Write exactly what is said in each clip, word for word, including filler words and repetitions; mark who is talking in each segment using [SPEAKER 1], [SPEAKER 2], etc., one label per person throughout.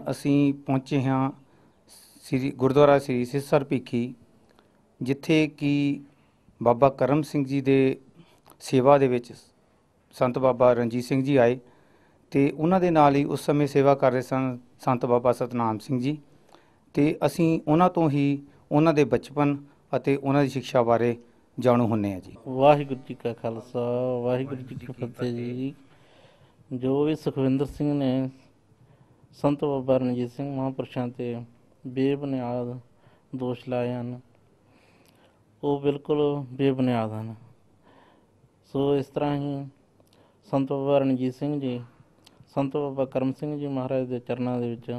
[SPEAKER 1] ਅਸੀਂ ਪਹੁੰਚੇ ਹਾਂ ਸ੍ਰੀ ਗੁਰਦੁਆਰਾ ਸ੍ਰੀ ਸਿਰਸਰ ਭੀਖੀ, ਜਿੱਥੇ ਕਿ ਬਾਬਾ ਕਰਮ ਸਿੰਘ ਜੀ ਦੇ ਸੇਵਾ ਦੇ ਵਿੱਚ ਸੰਤ ਬਾਬਾ ਰਣਜੀਤ ਸਿੰਘ ਜੀ ਆਏ ਅਤੇ ਉਹਨਾਂ ਦੇ ਨਾਲ ਹੀ ਉਸ ਸਮੇਂ ਸੇਵਾ ਕਰ ਰਹੇ ਸਨ ਸੰਤ ਬਾਬਾ ਸਤਨਾਮ ਸਿੰਘ ਜੀ। ਅਤੇ ਅਸੀਂ ਉਹਨਾਂ ਤੋਂ ਹੀ ਉਹਨਾਂ ਦੇ ਬਚਪਨ ਅਤੇ ਉਹਨਾਂ ਦੀ ਸਿੱਖਿਆ ਬਾਰੇ ਜਾਣੂ ਹੁੰਦੇ ਹਾਂ ਜੀ।
[SPEAKER 2] ਵਾਹਿਗੁਰੂ ਜੀ ਕਾ ਖਾਲਸਾ, ਵਾਹਿਗੁਰੂ ਜੀ ਕੀ ਫਤਿਹ ਜੀ। ਜੋ ਵੀ ਸੁਖਵਿੰਦਰ ਸਿੰਘ ਨੇ ਸੰਤ ਬਾਬਾ ਰਣਜੀਤ ਸਿੰਘ ਮਹਾਂਪੁਰਸ਼ਾਂ 'ਤੇ ਬੇਬੁਨਿਆਦ ਦੋਸ਼ ਲਾਏ ਹਨ, ਉਹ ਬਿਲਕੁਲ ਬੇਬੁਨਿਆਦ ਹਨ। ਸੋ ਇਸ ਤਰ੍ਹਾਂ ਹੀ ਸੰਤ ਬਾਬਾ ਰਣਜੀਤ ਸਿੰਘ ਜੀ ਸੰਤ ਬਾਬਾ ਕਰਮ ਸਿੰਘ ਜੀ ਮਹਾਰਾਜ ਦੇ ਚਰਨਾਂ ਦੇ ਵਿੱਚ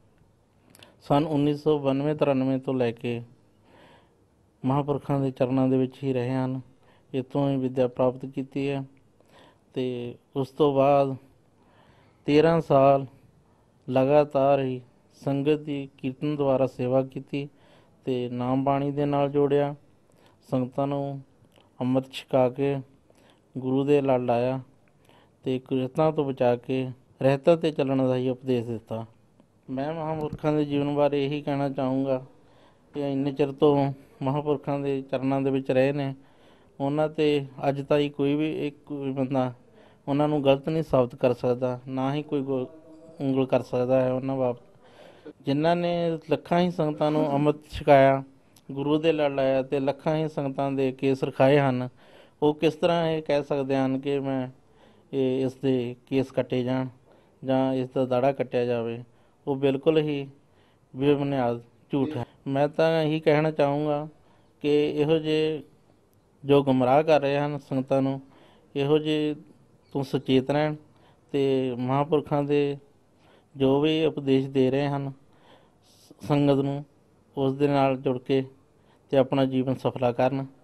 [SPEAKER 2] ਸੰਨ ਉੱਨੀ ਸੌ ਬਾਨਵੇਂ ਤਰਾਨਵੇਂ ਤੋਂ ਲੈ ਕੇ ਮਹਾਂਪੁਰਖਾਂ ਦੇ ਚਰਨਾਂ ਦੇ ਵਿੱਚ ਹੀ ਰਹੇ ਹਨ। ਇੱਥੋਂ ਹੀ ਵਿੱਦਿਆ ਪ੍ਰਾਪਤ ਕੀਤੀ ਹੈ ਅਤੇ ਉਸ ਤੋਂ ਬਾਅਦ ਤੇਰ੍ਹਾਂ ਸਾਲ ਲਗਾਤਾਰ ਹੀ ਸੰਗਤ ਦੀ ਕੀਰਤਨ ਦੁਆਰਾ ਸੇਵਾ ਕੀਤੀ ਅਤੇ ਨਾਮ ਬਾਣੀ ਦੇ ਨਾਲ ਜੋੜਿਆ। ਸੰਗਤਾਂ ਨੂੰ ਅੰਮ੍ਰਿਤ ਛਕਾ ਕੇ ਗੁਰੂ ਦੇ ਲੜ ਲਾਇਆ ਅਤੇ ਕੁਰਿਤਾਂ ਤੋਂ ਬਚਾ ਕੇ ਰਹਿਤਾਂ 'ਤੇ ਚੱਲਣ ਦਾ ਹੀ ਉਪਦੇਸ਼ ਦਿੱਤਾ। ਮੈਂ ਮਹਾਂਪੁਰਖਾਂ ਦੇ ਜੀਵਨ ਬਾਰੇ ਇਹੀ ਕਹਿਣਾ ਚਾਹੂੰਗਾ ਕਿ ਇੰਨੇ ਚਿਰ ਤੋਂ ਮਹਾਂਪੁਰਖਾਂ ਦੇ ਚਰਨਾਂ ਦੇ ਵਿੱਚ ਰਹੇ ਨੇ, ਉਹਨਾਂ 'ਤੇ ਅੱਜ ਤਾਈਂ ਕੋਈ ਵੀ ਇੱਕ ਕੋਈ ਬੰਦਾ ਉਹਨਾਂ ਨੂੰ ਗਲਤ ਨਹੀਂ ਸਾਬਤ ਕਰ ਸਕਦਾ, ਨਾ ਹੀ ਕੋਈ ਗੋ ਉਂਗਲ ਕਰ ਸਕਦਾ ਹੈ ਉਹਨਾਂ ਬਾਬਤ। ਜਿਨ੍ਹਾਂ ਨੇ ਲੱਖਾਂ ਹੀ ਸੰਗਤਾਂ ਨੂੰ ਅੰਮ੍ਰਿਤ ਛਕਾਇਆ, ਗੁਰੂ ਦੇ ਲੜ ਲਾਇਆ ਅਤੇ ਲੱਖਾਂ ਹੀ ਸੰਗਤਾਂ ਦੇ ਕੇਸ ਰਖਾਏ ਹਨ, ਉਹ ਕਿਸ ਤਰ੍ਹਾਂ ਇਹ ਕਹਿ ਸਕਦੇ ਹਨ ਕਿ ਮੈਂ ਇਹ ਇਸ ਦੇ ਕੇਸ ਕੱਟੇ ਜਾਣ ਜਾਂ ਇਸ ਦਾ ਦਾੜਾ ਕੱਟਿਆ ਜਾਵੇ। ਉਹ ਬਿਲਕੁਲ ਹੀ ਬੇਬੁਨਿਆਦ ਝੂਠ ਹੈ। ਮੈਂ ਤਾਂ ਇਹੀ ਕਹਿਣਾ ਚਾਹੂੰਗਾ ਕਿ ਇਹੋ ਜਿਹੇ ਜੋ ਗੁੰਮਰਾਹ ਕਰ ਰਹੇ ਹਨ ਸੰਗਤਾਂ ਨੂੰ, ਇਹੋ ਜਿਹੇ ਤੋਂ ਸੁਚੇਤ ਰਹਿਣ ਅਤੇ ਮਹਾਂਪੁਰਖਾਂ ਦੇ ਜੋ ਵੀ ਉਪਦੇਸ਼ ਦੇ ਰਹੇ ਹਨ ਸੰਗਤ ਨੂੰ, ਉਸ ਦੇ ਨਾਲ ਜੁੜ ਕੇ ਅਤੇ ਆਪਣਾ ਜੀਵਨ ਸਫਲਾ ਕਰਨ।